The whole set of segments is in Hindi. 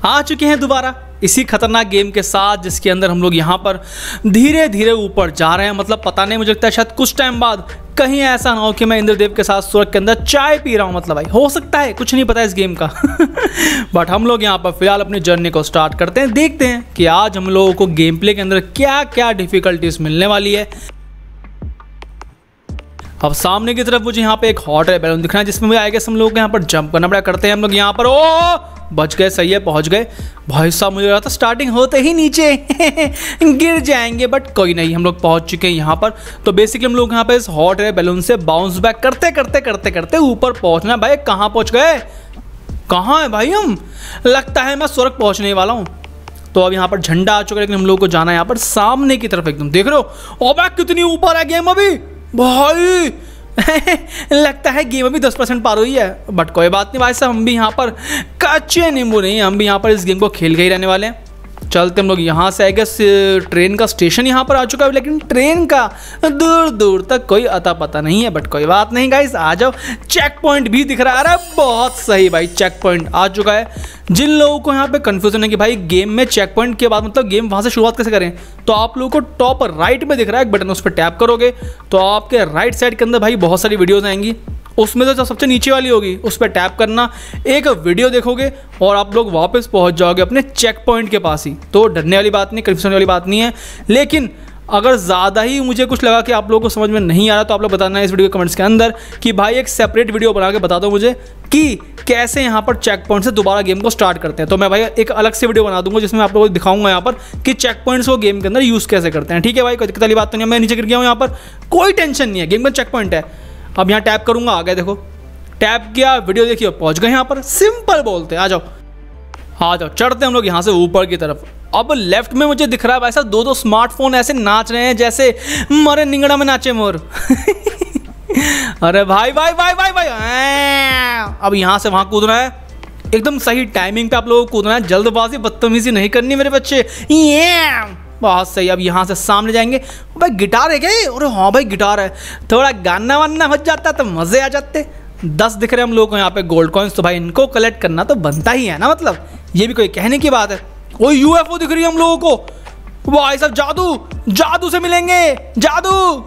आ चुके हैं दोबारा इसी खतरनाक गेम के साथ, जिसके अंदर हम लोग यहाँ पर धीरे धीरे ऊपर जा रहे हैं। मतलब पता नहीं, मुझे लगता है शायद कुछ टाइम बाद कहीं ऐसा ना हो कि मैं इंद्रदेव के साथ स्वर्ग के अंदर चाय पी रहा हूँ। मतलब भाई हो सकता है, कुछ नहीं पता इस गेम का। बट हम लोग यहाँ पर फिलहाल अपनी जर्नी को स्टार्ट करते हैं, देखते हैं कि आज हम लोगों को गेम प्ले के अंदर क्या क्या डिफिकल्टीज मिलने वाली है। अब सामने की तरफ मुझे यहाँ पे एक हॉट एयर बैलून दिख रहा है, जिसमें मुझे आएगा हम लोग को यहाँ पर जंप करना पड़ा। करते हैं हम लोग यहाँ पर। ओ बच गए, सही है, पहुंच गए। भाई साहब मुझे लगा था स्टार्टिंग होते ही नीचे गिर जाएंगे, बट कोई नहीं, हम लोग पहुंच चुके हैं यहाँ पर। तो बेसिकली हम लोग यहाँ पे इस हॉट एयर बैलून से बाउंस बैक करते करते करते करते ऊपर पहुंचना। भाई कहाँ पहुंच गए, कहाँ है भाई हम? लगता है मैं स्वर्ग पहुंचने वाला हूँ। तो अब यहाँ पर झंडा आ चुका है, लेकिन हम लोग को जाना है यहाँ पर सामने की तरफ एकदम। देख रहे हो ओबे कितनी ऊपर है गेम अभी भाई। लगता है गेम अभी 10% पार हुई है, बट कोई बात नहीं भाई साहब, हम भी यहाँ पर कच्चे नींबू नहीं, हम भी यहाँ पर इस गेम को खेल के ही रहने वाले हैं। चलते हम लोग यहाँ से। आई गेस ट्रेन का स्टेशन यहाँ पर आ चुका है, लेकिन ट्रेन का दूर दूर तक कोई अता पता नहीं है, बट कोई बात नहीं गाइस, आ जाओ। चेक पॉइंट भी दिख रहा है, बहुत सही भाई, चेक पॉइंट आ चुका है। जिन लोगों को यहाँ पे कंफ्यूजन है कि भाई गेम में चेक पॉइंट के बाद मतलब गेम वहाँ से शुरुआत कैसे करें, तो आप लोगों को टॉप राइट में दिख रहा है एक बटन, उस पर टैप करोगे तो आपके राइट साइड के अंदर भाई बहुत सारी वीडियोज़ आएंगी। उसमें तो सबसे नीचे वाली होगी, उस पर टैप करना, एक वीडियो देखोगे और आप लोग वापस पहुंच जाओगे अपने चेक पॉइंट के पास ही। तो डरने वाली बात नहीं, कंफ्यूजन वाली बात नहीं है। लेकिन अगर ज़्यादा ही मुझे कुछ लगा कि आप लोगों को समझ में नहीं आ रहा, तो आप लोग बताना है इस वीडियो के कमेंट्स के अंदर कि भाई एक सेपरेट वीडियो बना के बता दो मुझे कि कैसे यहाँ पर चेक पॉइंट से दोबारा गेम को स्टार्ट करते हैं। तो मैं भाई एक अलग से वीडियो बना दूंगा, जिसमें आप लोगों को दिखाऊंगा यहाँ पर कि चेक पॉइंट्स को गेम के अंदर यूज़ कैसे करते हैं। ठीक है भाई, कोई दिक्कत वाली बात तो नहीं है। मैं नीचे गिर गया हूँ, यहाँ पर कोई टेंशन नहीं है, गेम में चेक पॉइंट है। अब यहाँ टैप करूँगा, आ गया, देखो टैप किया, वीडियो देखिए, पहुँच गए यहाँ पर। सिंपल बोलते हैं, आ जाओ आ जाओ। चढ़ते हैं हम लोग यहाँ से ऊपर की तरफ। अब लेफ्ट में मुझे दिख रहा है भाई साहब दो स्मार्टफोन ऐसे नाच रहे हैं जैसे मरे निंगड़ा में नाचे मोर। अरे भाई भाई भाई भाई भाई, अब यहाँ से वहाँ कूदना है, एकदम सही टाइमिंग पे आप लोगों को कूदना है। जल्दबाजी बदतमीजी नहीं करनी मेरे बच्चे, बहुत सही। अब यहाँ से सामने जाएंगे। भाई गिटार है क्या? अरे हाँ भाई गिटार है, थोड़ा गाना वाना हो जाता तो मजे आ जाते। 10 दिख रहे हैं हम लोग को यहाँ पे गोल्ड कॉइन्स, तो भाई इनको कलेक्ट करना तो बनता ही है ना, मतलब ये भी कोई कहने की बात है। वो यूएफओ दिख रही है हम लोगों को, भाई साहब जादू, जादू से मिलेंगे, जादू।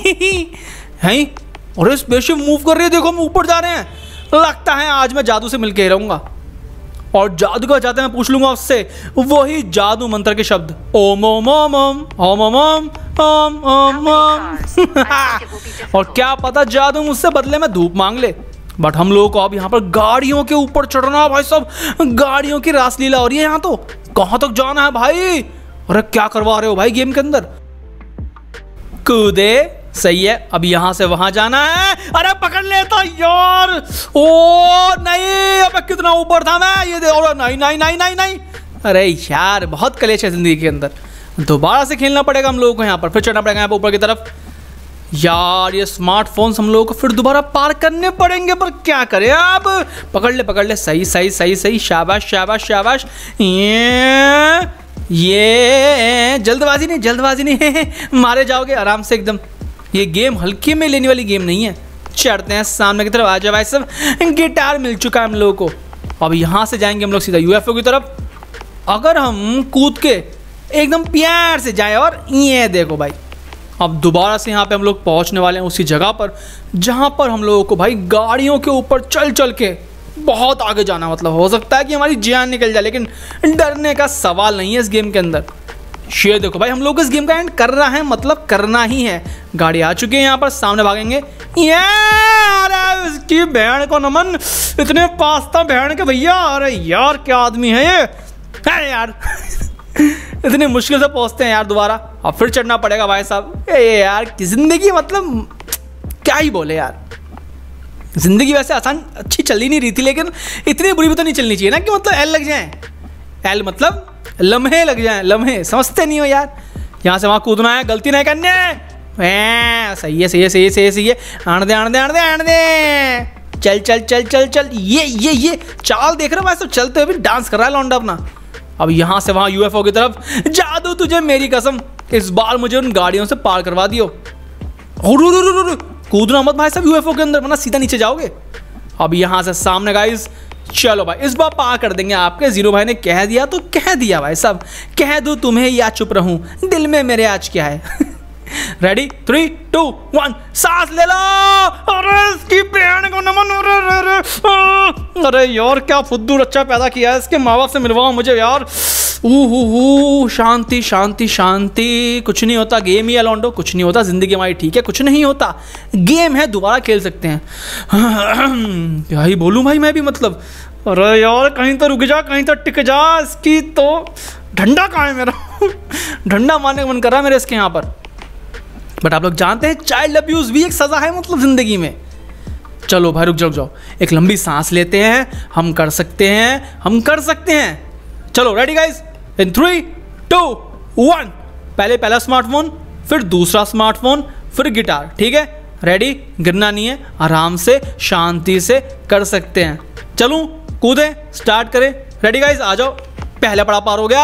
हैं? अरे स्पेसशिप मूव कर रही है, देखो हम ऊपर जा रहे हैं। लगता है आज मैं जादू से मिलके ही रहूंगा, और जादू का जाते मैं पूछ लूंगा उससे वही जादू मंत्र के शब्द, ओम ओम ओम ओम ओम ओम ओम ओम ओम। और क्या पता जादू मुझसे बदले में धूप मांग ले। बट हम लोगों को अब यहाँ पर गाड़ियों के ऊपर चढ़ना, भाई साहब गाड़ियों की रासलीला हो रही है यहाँ। तो कहाँ तक जाना है भाई? अरे क्या करवा रहे हो भाई गेम के अंदर? कूदे, सही है। अब यहाँ से वहां जाना है। अरे पकड़ लेता यार, ओ नहीं, अब कितना ऊपर था मैं, ये दे। नहीं नहीं नहीं नहीं नहीं, अरे यार बहुत कलेश है जिंदगी के अंदर, दोबारा से खेलना पड़ेगा हम लोगों को। यहाँ पर फिर चढ़ना पड़ेगा यहाँ पर ऊपर की तरफ। यार ये स्मार्टफोन हम लोगों को फिर दोबारा पार करने पड़ेंगे, पर क्या करें अब? पकड़ ले, सही सही सही सही, शाबाश शाबाश शाबाश। ये जल्दबाजी नहीं, मारे जाओगे आराम से एकदम। ये गेम हल्के में लेने वाली गेम नहीं है। चढ़ते हैं सामने की तरफ, आ जाओ भाई सब। गिटार मिल चुका है हम लोगों को। अब यहाँ से जाएंगे हम लोग सीधा यूएफओ की तरफ। अगर हम कूद के एकदम प्यार से जाए, और ये देखो भाई, अब दोबारा से यहाँ पे हम लोग पहुँचने वाले हैं उसी जगह पर जहाँ पर हम लोगों को भाई गाड़ियों के ऊपर चल चल के बहुत आगे जाना। मतलब हो सकता है कि हमारी जान निकल जाए, लेकिन डरने का सवाल नहीं है इस गेम के अंदर। ये देखो भाई, हम लोग इस गेम का एंड कर रहा है, मतलब करना ही है। गाड़ी आ चुकी है यहाँ पर, सामने भागेंगे। यार इसकी बहन को नमन, इतने पास था बहन के भैया। अरे यार क्या आदमी है ये, अरे यार इतनी मुश्किल से पहुंचते हैं यार दोबारा। अब फिर चढ़ना पड़ेगा भाई साहब। यार जिंदगी मतलब क्या ही बोले यार, जिंदगी वैसे आसान अच्छी चल ही नहीं रही थी, लेकिन इतनी बुरी भी तो नहीं चलनी चाहिए ना कि मतलब एल लग जाए। एल मतलब लम्हे लग जाए, लम्हे समझते नहीं हो यार। यहाँ से वहाँ कूदना है, गलती नहीं करनी है। सही है सही है सही है सही है सही है। आने दे चल चल चल चल चल। ये चाल देख रहे हो भाई सब, चलते हुए भी डांस कर रहा है लौंडा अपना। अब यहाँ से वहाँ यूएफओ की तरफ। जादू तुझे मेरी कसम, इस बार मुझे उन गाड़ियों से पार करवा दियो। कूदना मत भाई साहब यूएफओ के अंदर, वरना सीधा नीचे जाओगे। अब यहाँ से सामने गाइस चलो भाई इस बार पार कर देंगे आपके। जीरो भाई ने कह दिया तो कह दिया भाई साहब, कह दूं तुम्हें या चुप रहूं, दिल में मेरे आज क्या है। रेडी 3 2 1 सांस ले लो। अरे इसकी बहन को नमन। अरे यार क्या फुद्दू बच्चा पैदा किया है, इसके माँ बाप से मिलवाओ मुझे यार। शांति शांति शांति, कुछ नहीं होता, गेम ही अलौंडो, कुछ नहीं होता, जिंदगी हमारी ठीक है, कुछ नहीं होता, गेम है, दोबारा खेल सकते हैं। क्या ही बोलूं भाई मैं भी, मतलब अरे यार कहीं तो रुक जा, कहीं तो टिक जा, इसकी तो ठंडा कहाँ है मेरा। ठंडा मारने का मन कर रहा है मेरे इसके यहाँ पर। बट आप लोग जानते हैं चाइल्ड अब्यूज भी एक सजा है मतलब जिंदगी में। चलो भाई रुक जाओ, एक लंबी सांस लेते हैं, हम कर सकते हैं, हम कर सकते हैं। चलो रेडी गाइस, इन 3 2 1। पहला स्मार्टफोन, फिर दूसरा स्मार्टफोन, फिर गिटार, ठीक है। रेडी, गिरना नहीं है, आराम से शांति से कर सकते हैं। चलूं, कूदें, स्टार्ट करें। रेडी गाइस, आ जाओ। पहला पड़ा पार हो गया।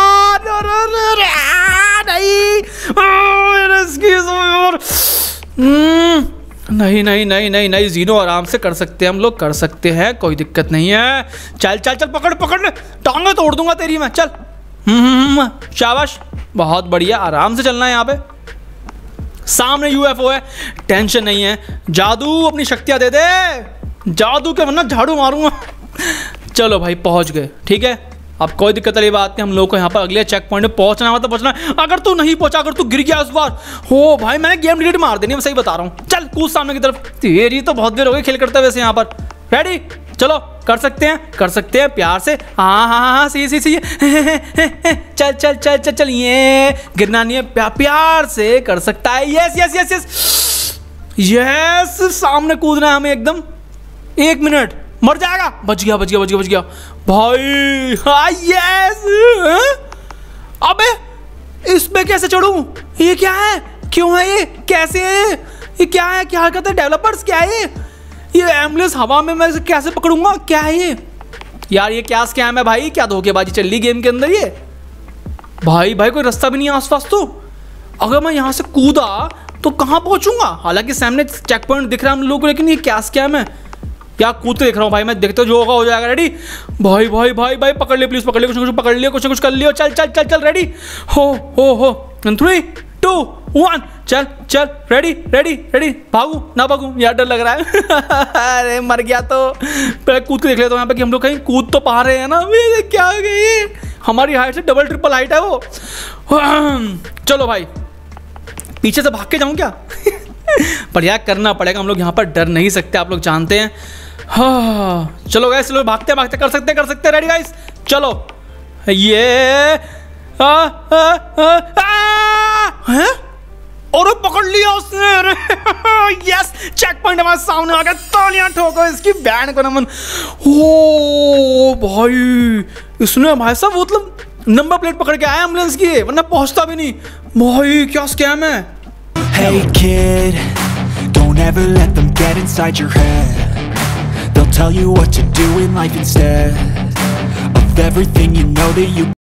नहीं नहीं नहीं नहीं नहीं जीनो, आराम से कर सकते हैं हम लोग, कर सकते हैं, कोई दिक्कत नहीं है। चल चल चल, पकड़ पकड़ ले, टांगे तोड़ दूंगा तेरी मैं। चल शाबाश, बहुत बढ़िया, आराम से चलना है। यहाँ पे सामने यूएफओ है, टेंशन नहीं है। जादू अपनी शक्तियां दे दे, जादू के वरना झाड़ू मारूंगा। चलो भाई पहुंच गए, ठीक है। अब कोई दिक्कत वाली बात नहीं, हम लोग को यहाँ पर अगले चेक पॉइंट पे पहुंचना है, तो पहुंचना। अगर तू नहीं पहुंचा, अगर तू गिर गया इस बार, हो भाई मैंने गेम डिलीट मार देनी, मैं सही बता रहा हूँ। चल कूद सामने की तरफ। तेरी तो बहुत देर हो गई खेल करते वैसे यहाँ पर। रेडी, चलो कर सकते हैं, कर सकते हैं, प्यार से। हाँ हाँ हाँ, सही। चल चल चल चल चल, ये गिरना नहीं है, प्यार से कर सकता है। Yes yes yes yes yes, सामने कूदना है हमें एकदम। 1 मिनट, मर जाएगा। बच गया बच गया बच गया बच गया भाई। हाँ यस। अबे इस पे कैसे चढ़ूं? ये क्या है, क्यों है ये, कैसे है ये, क्या है, क्या हरकत है डेवलपर्स, क्या है ये एम्बुलेंस हवा में मैं कैसे पकड़ूंगा, क्या है ये यार, ये क्या स्कैम है भाई, क्या धोखेबाजी चल रही गेम के अंदर ये। भाई कोई रास्ता भी नहीं है आसपास, तो अगर मैं यहाँ से कूदा तो कहाँ पहुंचूंगा? हालांकि सामने चेक पॉइंट दिख रहा है हम लोग को, लेकिन ये क्या स्कैम है यार। कूद के देख रहा हूँ भाई मैं, देखते जो होगा हो जाएगा। रेडी भाई भाई भाई भाई, पकड़ ले प्लीज, पकड़ ले, कुछ पकड़ लियो, कुछ कर लियो। चल चल चल चल, रेडी हो 3 2 1 चल चल, रेडी रेडी रेडी। भागू ना भागू यार, डर लग रहा है। अरे मर गया तो पहले कूद के देख लेता हूँ यहाँ पे कि हम लोग कहीं कूद तो पा रहे हैं ना। क्या हो गया ये, हमारी हाइट से डबल ट्रिपल हाइट है वो। चलो भाई, पीछे से भाग के जाऊँ क्या? पर यार करना पड़ेगा, हम लोग यहाँ पर डर नहीं सकते, आप लोग जानते हैं। हाँ चलो गाइस, चलो भागते भागते कर सकते। रेडी गाइस, चलो। ये हैं? और पकड़ लिया उसने। यस, चेक पॉइंट हमारे सामने आ गया। तालियां ठोको इसकी बैंड को नमन। ओ भाई, इसने भाई साहब मतलब नंबर प्लेट पकड़ के आया एम्बुलेंस की, वरना पहुंचता भी नहीं। भाई क्या स्कैम है। Hey kid, don't ever let them get inside your head. They'll tell you what to do in life instead of everything you know that you